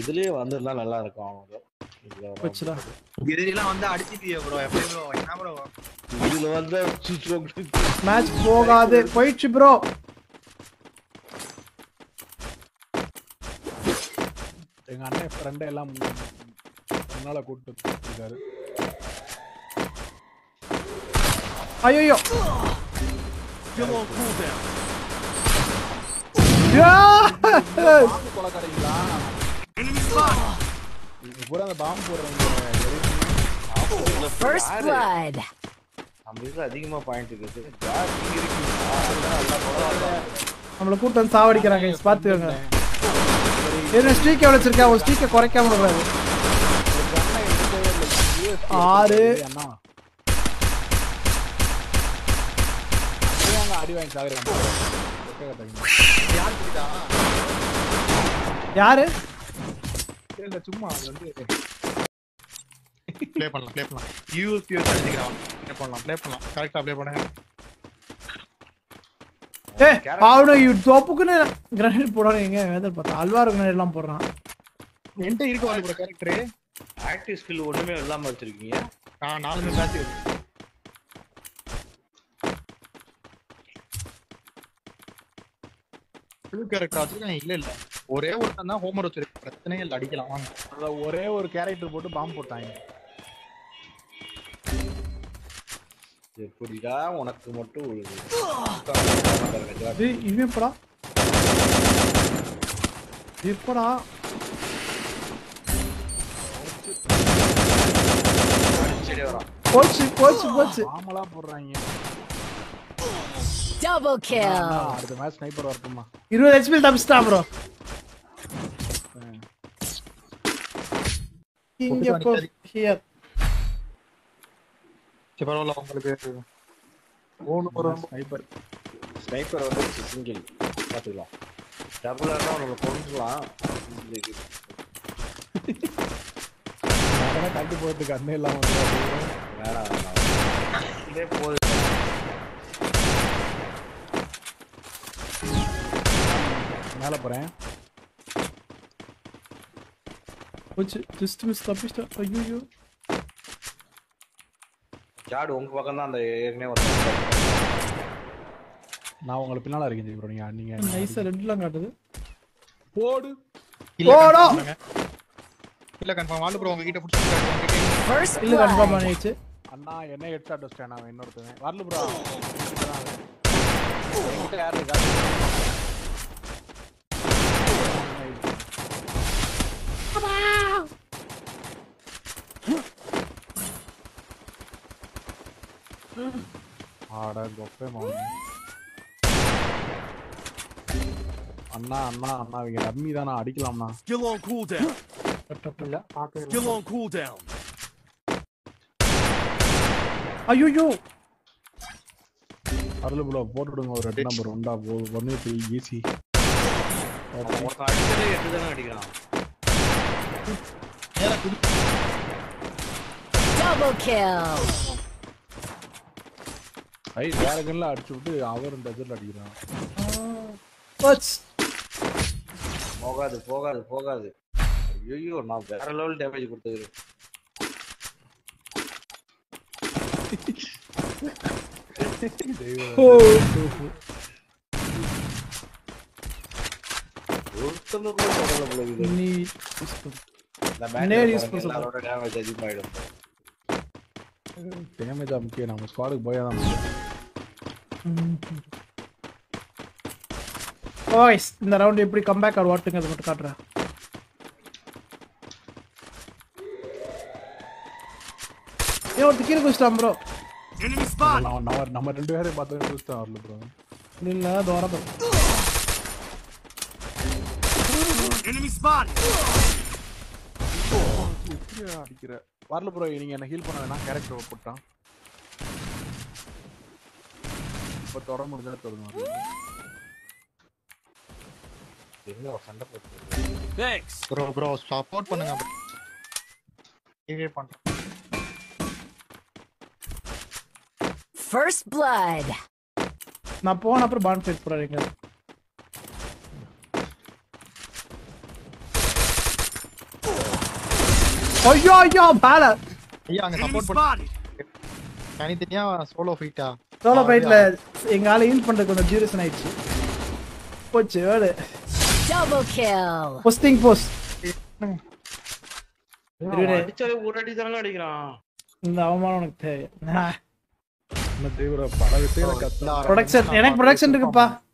இதுலயே வந்திருந்தா நல்லா இருக்கும் அவங்க. போச்சுடா. இதுல வந்து அடிச்சிட்டியே ப்ரோ. எப்படி ப்ரோ? என்ன ப்ரோ? இதுல வந்து மேட்ச் போகாது. போயிடுச்சு ப்ரோ. எங்க அண்ணன் ஃப்ரெண்ட் எல்லாம் முன்னால கூப்பிட்டு இருக்காரு. ஐயோ கொலைக்காரங்களா பூரா அந்த பாம்பு போடுறவங்க அதிகமா பாயிண்ட் இருக்குது. நம்மள கூட்டு வந்து சாவடிக்கிறாங்க. பாத்துக்கோங்க. என்ன ஸ்ட்ரீக் எவ்வளவு வச்சிருக்கா? ஒரு ஸ்ட்ரீக்கை குறைக்காம விடுறாரு. 6 அடி வாங்கி சாகுறாங்க. யாரு? இல்ல சும்மா வந்து ப்ளே பண்ணலாம். யூஎஸ் அடிக்கிறான். ப்ளே பண்ணலாம். கரெக்ட்டா ப்ளே பண்ணுங்க. அவனு தோப்புக்குன்னு கிரனேட் போடானீங்க. வேதல் பார்த்தா அல்வார் கிரனேட் எல்லாம் போடுறான். என்கிட்ட இருக்கு வாலு ப்ரோ கேரக்டர். ஆக்டிவ் ஸ்கில் ஒண்ணுமே இல்லாம வச்சிருக்கீங்க. 4 மேட்ச் இருக்கு. ஃபுல் கேரக்டர் வச்சிருக்கேன். இல்ல ஒரே ஒருத்தன் தான் ஹோமர் வச்சிருக்கேன். பிரச்சனையே இல்ல, அடிக்கலாம் வாங்க. அத ஒரே ஒரு கேரக்டர் போட்டு பாம்பு போட்டாங்க. எப்படிடா உனக்கு மட்டும் இவன் எப்படா போச்சு பாம்பெல்லாம் போடுறாங்க. Double kill. அடுத்த மேட்ச் ஸ்னைப்பர் வரட்டுமா? 20 HP தப்பிச்சிட்டா ப்ரோ. King of here. சிவரோல உங்களுக்கு ஒரு ஸ்னைப்பர் வந்து சிங்கிள் பாத்துக்கலாம். டபுளா இருந்தா நம்ம கொண்டுலாம். நான் கட்டி போறதுக்கு அண்ணே எல்லாம் வந்து வேணாம். இதே போது. மேல போறேன். போச்சு. ஜஸ்ட் மிஸ் தப்பிச்சிட்டா. ஐயோ ஜாடு உங்க பக்கம் தான் அந்த ஏற்கனவே வந்து. நான் உங்களுக்கு பின்னால இருக்கேன் ப்ரோ. நீங்க நைஸா ரெட்லாம் காட்டுது. போடு போடா. இல்ல கன்ஃபார்ம் வாலு ப்ரோ உங்க கிட்ட புடிச்சிருக்காங்க. First இல்ல கன்ஃபார்ம் பண்ணிச்சு. அண்ணா என்ன ஹெட் ஷாட் வச்சான் அவன் இன்னொருத்தன். வரல ப்ரோ. என்கிட்ட யார் இருக்கா? ஆட கொப்பே மாமா. அண்ணா இவங்க ரம்மி தானா அடிக்கலாம்னா. Skill on cooldown. இல்ல பாக்க Skill on cooldown. ஐயோ அருள் ப்ரோ போட்டுடுங்க ஒரு ரெட் நம்பர் உண்டா போ 1 ஈஸி. ஒருத்தன் அடிச்சதே 8 தான அடிக்கிறான். Double kill. ஐ வேற கன்ல அடிச்சு விட்டு அவர் டஜர்ல அடிக்கிறான். போச்சு. போகாது. ஐயோ நான் வேற லெவல் டேமேஜ் கொடுத்தது. டேமேஜ் முக்கியம். நம்ம ஸ்குவாடுக்கு போயாதான் பாய்ஸ் இந்த ரவுண்ட் எப்படி கம்பேக் ஆர் வாட்டுங்க அது மட்டும் காட்டுறேன். ஒரு கீழே குதிச்சிட்டான் ப்ரோ. Enemy spot. நம்ம ரெண்டு பேரும் பார்த்தா குதிச்சிட்டான் வரல ப்ரோ. இல்ல தோரது. Enemy spot. அடிக்கிற வரல ப்ரோ. நீங்க என்ன ஹீல் பண்ண வேணாம். கேரக்டர் போட்டான். இப்ப தொட முடிஞ்சா தொடங்க. என்ன சண்டை போட்டு. Thanks. ப்ரோ சப்போர்ட் பண்ணுங்க. இவே பண்றேன். First blood. நான் போன அப்புறம் பாண்ட் ஃபேஸ் போறீங்க. ஐயோ ஐயோ பால ஐயா அங்க Enemy சப்போர்ட் பண்ணு spotted. தனித்தனியா சோலோ ஃபைட்டா சோலோ ஃபைட்ல எங்க ஆளு ஹீல் பண்றது கொஞ்சம் டியூரேஷன் ஆயிடுச்சு போச்சு வேடு Double kill. போஸ்டிங் போஸ்ட் அடிச்சாலே ஒரு அடி தானே அடிக்கிறான். இந்த அவமானம் உனக்கு தேவை என்ன தீவிர பல விஷயங்களை கத்தலாம் ப்ரொடக்ஷன் எனக்கு ப்ரொடக்ஷன் இருக்குப்பா